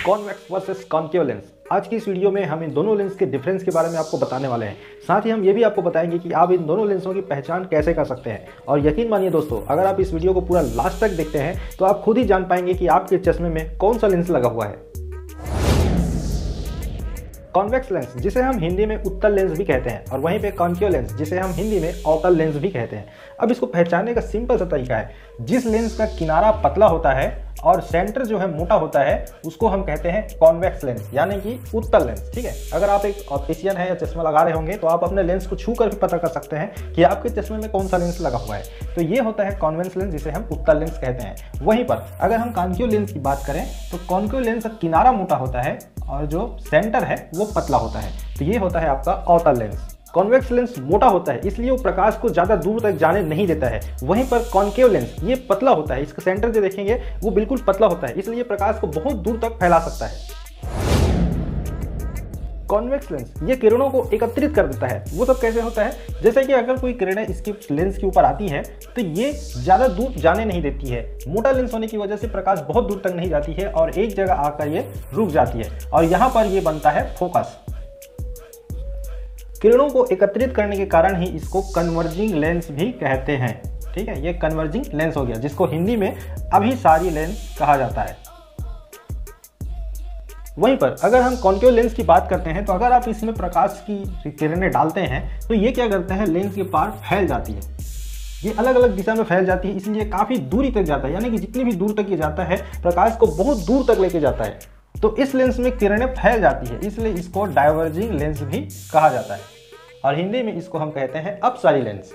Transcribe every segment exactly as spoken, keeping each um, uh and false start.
Convex versus concave lens. आज की इस वीडियो में हम इन दोनों लेंस के डिफरेंस के बारे में आपको बताने वाले हैं। साथ ही हम ये भी आपको बताएंगे कि आप इन दोनों लेंसों की पहचान कैसे कर सकते हैं। और यकीन मानिए दोस्तों, अगर आप इस वीडियो को पूरा लास्ट तक देखते हैं तो आप खुद ही जान पाएंगे कि आपके चश्मे में कौन सा लेंस लगा हुआ है। कॉन्वेक्स लेंस, जिसे हम हिंदी में उत्तल लेंस भी कहते हैं, और वहीं पे कॉन्केव लेंस, जिसे हम हिंदी में अवतल लेंस भी कहते हैं। अब इसको पहचानने का सिंपल सा तरीका है, जिस लेंस का किनारा पतला होता है और सेंटर जो है मोटा होता है उसको हम कहते हैं कॉन्वेक्स लेंस, यानी कि उत्तल लेंस। ठीक है, अगर आप एक ऑप्टिशियन है या चश्मा लगा रहे होंगे तो आप अपने लेंस को छू कर भी पता कर सकते हैं कि आपके चश्मे में कौन सा लेंस लगा हुआ है। तो ये होता है कॉन्वेक्स लेंस, जिसे हम उत्तल लेंस कहते हैं। वहीं पर अगर हम कॉन्केव लेंस की बात करें तो कॉन्केव लेंस का किनारा मोटा होता है और जो सेंटर है वो पतला होता है। तो ये होता है आपका अवतल लेंस। कॉन्वेक्स लेंस मोटा होता है, इसलिए वो प्रकाश को ज़्यादा दूर तक जाने नहीं देता है। वहीं पर कॉन्केव लेंस ये पतला होता है, इसका सेंटर जो देखेंगे वो बिल्कुल पतला होता है, इसलिए प्रकाश को बहुत दूर तक फैला सकता है। कॉन्वेक्स लेंस ये किरणों को एकत्रित कर देता है। वो सब कैसे होता है, जैसे कि अगर कोई किरणें इसकी लेंस के ऊपर आती है तो ये ज़्यादा दूर जाने नहीं देती है। मोटा लेंस होने की वजह से प्रकाश बहुत दूर तक नहीं जाती है और एक जगह आकर ये रुक जाती है, और यहाँ पर ये बनता है फोकस। किरणों को एकत्रित करने के कारण ही इसको कन्वर्जिंग लेंस भी कहते हैं। ठीक है, ये कन्वर्जिंग लेंस हो गया, जिसको हिंदी में अभिसारी लेंस कहा जाता है। वहीं पर अगर हम कॉन्केव लेंस की बात करते हैं तो अगर आप इसमें प्रकाश की किरणें डालते हैं तो ये क्या करते हैं, लेंस के पार फैल जाती है। ये अलग अलग दिशा में फैल जाती है, इसलिए काफ़ी दूरी तक जाता है, यानी कि जितनी भी दूर तक ये जाता है प्रकाश को बहुत दूर तक लेके जाता है। तो इस लेंस में किरणें फैल जाती है, इसलिए इसको डाइवर्जिंग लेंस भी कहा जाता है, और हिंदी में इसको हम कहते हैं अपसारी लेंस।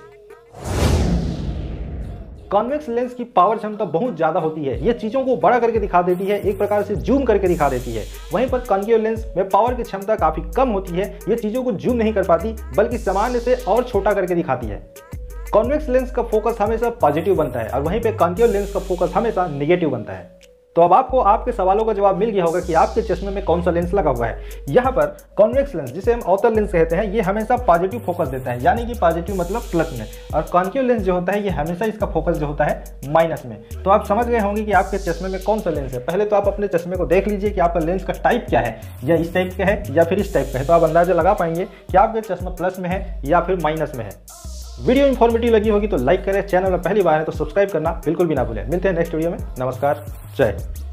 कॉन्वेक्स लेंस की पावर क्षमता बहुत ज़्यादा होती है, ये चीज़ों को बड़ा करके दिखा देती है, एक प्रकार से जूम करके दिखा देती है। वहीं पर कॉन्केव लेंस में पावर की क्षमता काफ़ी कम होती है, ये चीज़ों को जूम नहीं कर पाती बल्कि सामान्य से और छोटा करके दिखाती है। कॉन्वेक्स लेंस का फोकस हमेशा पॉजिटिव बनता है और वहीं पर कॉन्केव लेंस का फोकस हमेशा नेगेटिव बनता है। तो अब आपको आपके सवालों का जवाब मिल गया होगा कि आपके चश्मे में कौन सा लेंस लगा हुआ है। यहाँ पर कॉन्वेक्स लेंस, जिसे हम अवतल लेंस कहते हैं, ये हमेशा पॉजिटिव फोकस देता है, यानी कि पॉजिटिव मतलब प्लस में, और कॉन्केव लेंस जो होता है ये हमेशा इसका फोकस जो होता है माइनस में। तो आप समझ गए होंगे कि आपके चश्मे में कौन सा लेंस है। पहले तो आप अपने चश्मे को देख लीजिए कि आपका लेंस का टाइप क्या है, या इस टाइप का है या फिर इस टाइप का है, तो आप अंदाजा लगा पाएंगे कि आपका चश्मा प्लस में है या फिर माइनस में है। वीडियो इन्फॉर्मेटिव लगी होगी तो लाइक करें, चैनल में पहली बार है तो सब्सक्राइब करना बिल्कुल भी ना भूलें। मिलते हैं नेक्स्ट वीडियो में। नमस्कार, जय।